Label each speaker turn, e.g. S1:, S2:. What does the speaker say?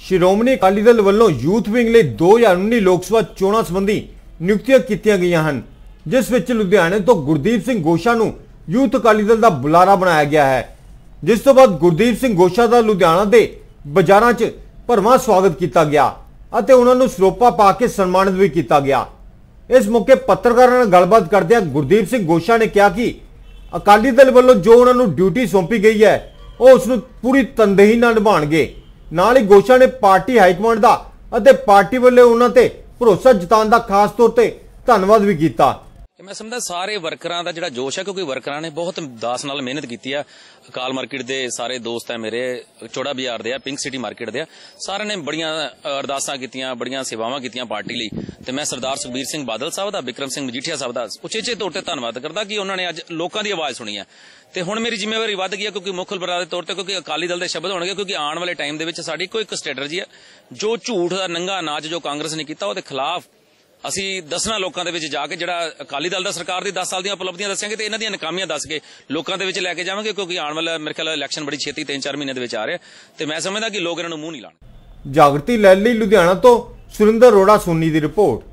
S1: ਸ਼੍ਰੋਮਣੀ ਅਕਾਲੀ ਦਲ ਵੱਲੋਂ youth wing ਲਈ 2019 ਲੋਕ ਸਭਾ ਚੋਣਾਂ ਸੰਬੰਧੀ ਨਿਯੁਕਤੀਆਂ ਕੀਤੀਆਂ ਗਈਆਂ ਹਨ, ਜਿਸ ਵਿੱਚ ਲੁਧਿਆਣੇ ਤੋਂ ਗੁਰਦੀਪ ਸਿੰਘ ਗੋਸ਼ਾ ਨੂੰ ਯੂਥ ਅਕਾਲੀ ਦਲ ਦਾ ਬੁਲਾਰਾ ਬਣਾਇਆ ਗਿਆ ਹੈ। ਜਿਸ ਤੋਂ ਬਾਅਦ ਗੁਰਦੀਪ ਸਿੰਘ ਗੋਸ਼ਾ ਦਾ ਲੁਧਿਆਣਾ ਦੇ ਬਾਜ਼ਾਰਾਂ 'ਚ ਭਰਵਾਂ ਸਵਾਗਤ ਕੀਤਾ ਗਿਆ ਅਤੇ ਉਹਨਾਂ ਨੂੰ ਸਰੋਪਾ ਪਾ ਕੇ ਸਨਮਾਨਿਤ ਵੀ ਕੀਤਾ ਗਿਆ। ਇਸ ਮੌਕੇ ਪੱਤਰਕਾਰਾਂ ਨਾਲ ਗੱਲਬਾਤ ਕਰਦਿਆਂ ਗੁਰਦੀਪ ਸਿੰਘ ਗੋਸ਼ਾ ਨੇ ਕਿਹਾ ਕਿ ਅਕਾਲੀ ਦਲ ਵੱਲੋਂ ਜੋ ਉਹਨਾਂ ਨੂੰ ਡਿਊਟੀ ਸੌਂਪੀ ਗਈ ਹੈ ਉਹ ਉਸ ਨੂੰ ਪੂਰੀ ਤਨਦੇਹੀ ਨਾਲ ਨਿਭਾਉਣਗੇ। ਨਾਲ ਹੀ ਗੋਸ਼ਾ ਨੇ ਪਾਰਟੀ ਹਾਈਕਮਾਂਡ ਦਾ ਅਤੇ ਪਾਰਟੀ ਵੱਲੋਂ ਉਹਨਾਂ ਤੇ ਭਰੋਸਾ ਜਤਾਉਣ ਦਾ ਖਾਸ ਤੌਰ ਤੇ ਧੰਨਵਾਦ ਵੀ ਕੀਤਾ।
S2: मैं समझदा सारे वर्करां दा जिहड़ा जोश है, क्योंकि वर्करां ने बहुत दास नाल मेहनत कीती है। अकाल मार्केट दे सारे दोस्त है मेरे, चौड़ा बाजार दे, पिंक सिटी मार्केट दे, सारे ने बड़ियां अरदासां कीतियां, बड़ियां सेवावां कीतियां पार्टी लई। ते मैं सरदार सुखबीर सिंह बादल साहब दा, बिक्रम सिंह मजीठिया साहब दा उचेचे तौर ते धन्नवाद करदा कि उन्होंने अज लोकां दी आवाज़ सुनी है। ते हुण मेरी जिम्मेवारी वध गई है, क्योंकि मुख बलबला दे तौर ते, क्योंकि अकाली दल दे शब्द होणगे, क्योंकि आने वाले टाइम दे विच साडी इक्को इक स्ट्रैटजी है। जो झूठ दा नंगा नाच जो कांग्रेस ने कीता ਉਹਦੇ खिलाफ ਅਸੀਂ ਦੱਸਣਾ ਲੋਕਾਂ ਦੇ ਵਿੱਚ ਜਾ ਕੇ, ਜਿਹੜਾ ਅਕਾਲੀ ਦਲ ਦਾ ਸਰਕਾਰ ਦੀ 10 ਸਾਲ ਦੀਆਂ ਉਪਲਬਧੀਆਂ ਦੱਸਾਂਗੇ ਤੇ ਇਹਨਾਂ ਦੀਆਂ ਨਾਕਾਮੀਆਂ ਦੱਸ ਕੇ ਲੋਕਾਂ ਦੇ ਵਿੱਚ ਲੈ ਕੇ ਜਾਵਾਂਗੇ, ਕਿਉਂਕਿ ਆਉਣ ਵਾਲਾ ਮੇਰੇ ਖਿਆਲ ਇਲੈਕਸ਼ਨ ਬੜੀ ਛੇਤੀ 3-4 ਮਹੀਨੇ ਦੇ ਵਿੱਚ ਆ ਰਿਹਾ ਤੇ ਮੈਂ ਸਮਝਦਾ ਕਿ ਲੋਕ ਇਹਨਾਂ ਨੂੰ ਮੂੰਹ ਨਹੀਂ ਲਾਣ।
S1: ਜਾਗਰਤੀ ਲੈ ਲਈ ਲੁਧਿਆਣਾ ਤੋਂ ਸੁਰਿੰਦਰ ਅਰੋੜਾ ਸੋਨੀ ਦੀ ਰਿਪੋਰਟ।